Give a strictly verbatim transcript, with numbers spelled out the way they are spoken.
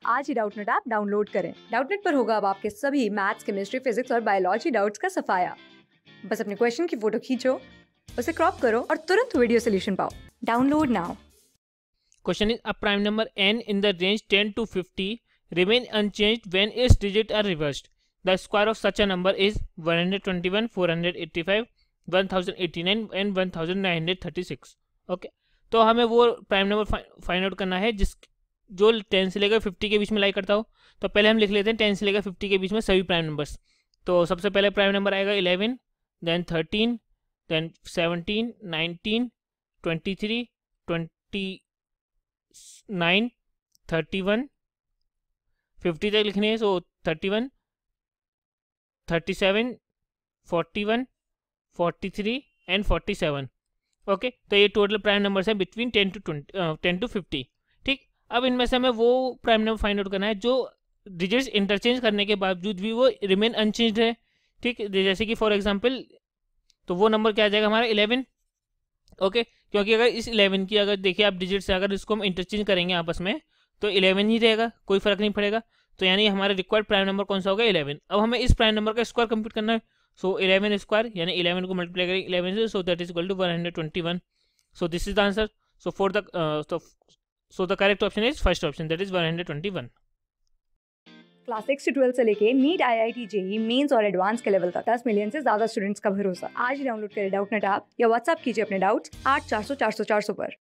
आज ही Doubtnut app download करें। डाउटनेट पर होगा अब आपके सभी मैथ्स, केमिस्ट्री, फिजिक्स और बायोलॉजी डाउट्स का सफाया। बस अपने क्वेश्चन की फोटो खींचो, उसे क्रॉप करो और तुरंत वीडियो सोल्यूशन पाओ। Download now. Question is, a prime number n in the range ten to fifty remain unchanged when its digits are reversed. The square of such a number is one hundred twenty-one, four hundred eighty-five, one thousand eighty-nine and one thousand nine hundred thirty-six. Okay, तो हमें वो prime number find out करना है जिस जो ten से लेकर fifty के बीच में लाई करता हो। तो पहले हम लिख लेते हैं टेन से लेकर फिफ्टी के बीच में सभी प्राइम नंबर्स। तो सबसे पहले प्राइम नंबर आएगा eleven, then thirteen, then seventeen, nineteen, twenty three, twenty nine, thirty one, fifty तक लिखने हैं। So thirty one, thirty seven, forty one, forty three and forty seven. Okay, तो ये टोटल प्राइम नंबर्स हैं between ten to twenty ten to fifty. ठीक, अब इनमें से हमें वो प्राइम नंबर फाइंड आउट करना है जो डिजिट्स इंटरचेंज करने के बावजूद भी वो रिमेन अनचेंज्ड है। ठीक, जैसे कि फॉर एग्जांपल तो वो नंबर क्या आ जाएगा हमारा इलेवन। ओके, क्योंकि अगर इस इलेवन की अगर देखिए आप डिजिट से अगर इसको हम इंटरचेंज करेंगे आपस में तो इलेवन ही रहेगा, कोई फर्क नहीं पड़ेगा। तो यानी हमारा रिक्वायर्ड प्राइम नंबर कौन सा होगा, इलेवन। अब हमें इस प्राइम नंबर का स्क्वायर कंप्यूट करना है। सो इलेवन स्क्वायर यानी इलेवन को मल्टीप्लाई करेंगे इलेवन से, so that is equal to one hundred twenty one. So this is the answer. So for the so the correct option is first option, that is one hundred twenty one. Class six से twelfth से लेके NEET, I I T, JEE mains और advance के level तक दस million से ज्यादा students का भरोसा। आज ही डाउनलोड करें डाउटनेट ऐप या व्हाट्सएप कीजिए अपने डाउट्स आठ चार सौ चार सौ चार सौ पर।